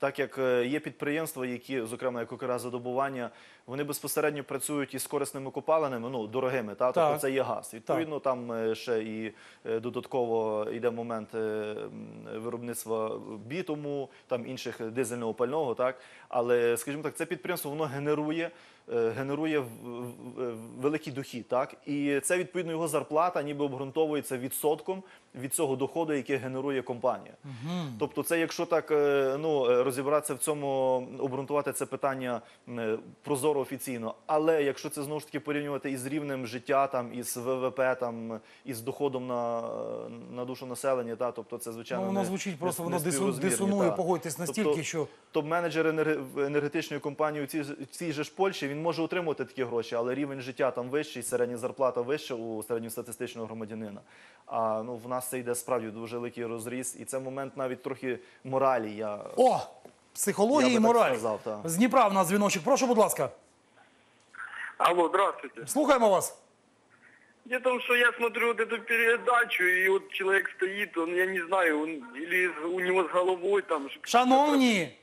так як є підприємства, які, зокрема, як «Укргазвидобування», вони безпосередньо працюють із корисними копалинами, ну, дорогими, тобто це є газ. Відповідно, там ще і додатково йде момент виробництва бітуму, там інших дизельного пального, так? Але, скажімо так, це підприємство, воно генерує великий дохід, так? І це, відповідно, його зарплата ніби обґрунтовується відсотком від цього доходу, який генерує компанія. Тобто це, якщо так, ну, розібратися в цьому, обґрунтувати це питання прозоро, офіційно. Але якщо це, знову ж таки, порівнювати із рівнем життя, там, із ВВП, там, із доходом на душу населення, та, тобто це, звичайно, воно звучить просто, воно дисонує, погодьтесь, настільки, що... Топ-менеджер енергетичної компанії у цій же ж Польщі, він може отримувати такі гроші, але рівень життя там вищий, середня зарплата вища у середньостатистичного громадянина. А в нас це йде справді дуже великий розріз, і це момент навіть трохи моралі. О! Психологія і мораль. З Дніпра в нас дзвіночок. Прошу, будь ласка. Алло, здравствуйте. Слухаємо вас. Дело в том, что я смотрю вот эту передачу, и вот человек стоит, он, я не знаю, он, или у него с головой там... Шановні!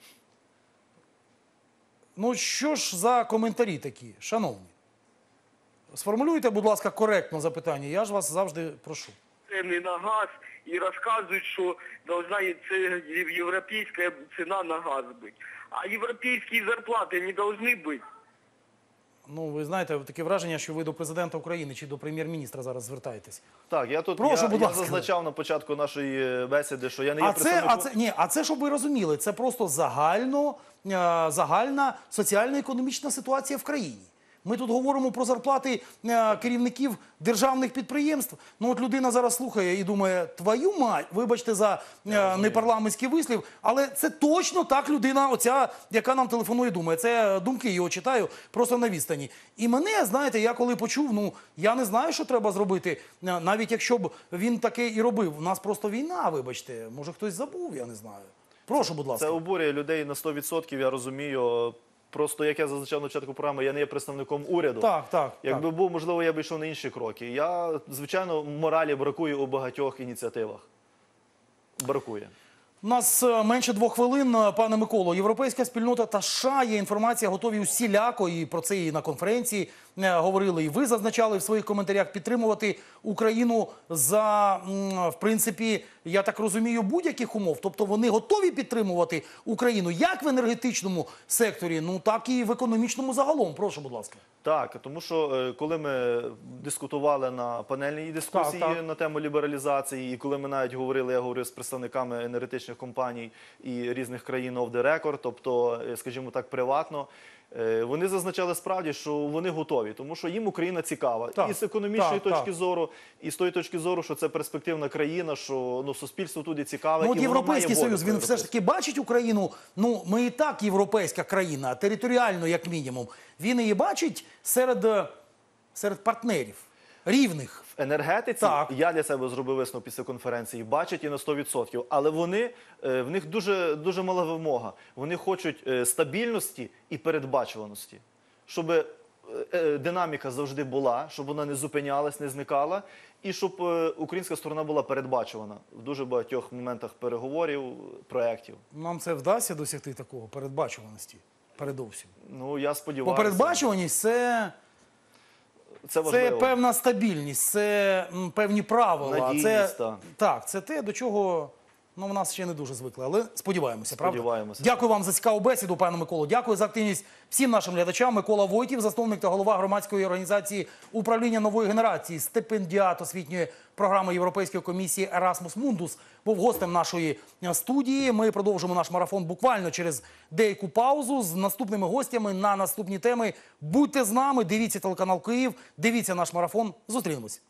Ну, що ж за коментарі такі, шановні? Сформулюйте, будь ласка, коректно запитання, я ж вас завжди прошу. Цены на газ, и рассказывают, что должна европейская цена на газ быть. А европейские зарплаты не должны быть. Ну, ви знаєте, таке враження, що ви до президента України чи до прем'єр-міністра зараз звертаєтесь. Так, я тут я зазначав на початку нашої бесіди, що я не є представником... А це, щоб ви розуміли, це просто загальна соціально-економічна ситуація в країні. Ми тут говоримо про зарплати керівників державних підприємств. Ну от людина зараз слухає і думає, твою мать, вибачте за непарламентський вислів, але це точно так людина, оця, яка нам телефонує, думає. Це думки його читаю просто на відстані. І мене, знаєте, я коли почув, ну, я не знаю, що треба зробити, навіть якщо б він таке і робив. У нас просто війна, вибачте, може хтось забув, я не знаю. Прошу, будь ласка. Це обурює людей на 100%, я розумію. Просто, як я зазначав на початку програми, я не є представником уряду. Так. Якби був, можливо, я б йшов на інші кроки. Звичайно, моралі бракує у багатьох ініціативах. Бракує. У нас менше 2 хвилин, пане Миколо. Європейська спільнота та США, є інформація, готові усіляко, і про це і на конференції говорили, і ви зазначали в своїх коментарях, підтримувати Україну за, в принципі, я так розумію, будь-яких умов. Тобто вони готові підтримувати Україну як в енергетичному секторі, ну так і в економічному загалом. Прошу, будь ласка. Так, тому що коли ми дискутували на панельній дискусії на тему лібералізації, і коли ми навіть говорили, я говорив з представниками енергетичних компаній і різних країн off the record, тобто, скажімо так, приватно, вони зазначали справді, що вони готові, тому що їм Україна цікава. І з економічної точки зору, і з тої точки зору, що це перспективна країна, що суспільство туди цікаве. Ну, от Європейський Союз, він все ж таки бачить Україну, ну, ми і так європейська країна, територіально, як мінімум. Він її бачить серед партнерів, рівних. В енергетиці, я для себе зробив висновок після конференції, бачать і на 100%, але в них дуже мала вимога. Вони хочуть стабільності і передбачуваності, щоб динаміка завжди була, щоб вона не зупинялась, не зникала, і щоб українська сторона була передбачувана в дуже багатьох моментах переговорів, проєктів. Нам це вдасться досягти такого, передбачуваності, передовсім? Ну, я сподіваюся. Бо передбачуваність – це певна стабільність, це певні правила. Надійність, так, це те, до чого в нас ще не дуже звикли, але сподіваємося, правда? Сподіваємося. Дякую вам за цікаву бесіду, пане Миколо. Дякую за активність всім нашим глядачам. Микола Войтів, засновник та голова громадської організації «Управління нової генерації», стипендіат освітньої програми Європейської комісії «Erasmus Mundus», був гостем нашої студії. Ми продовжимо наш марафон буквально через деяку паузу з наступними гостями на наступні теми. Будьте з нами, дивіться телеканал «Київ», дивіться наш марафон. Зустрінемось.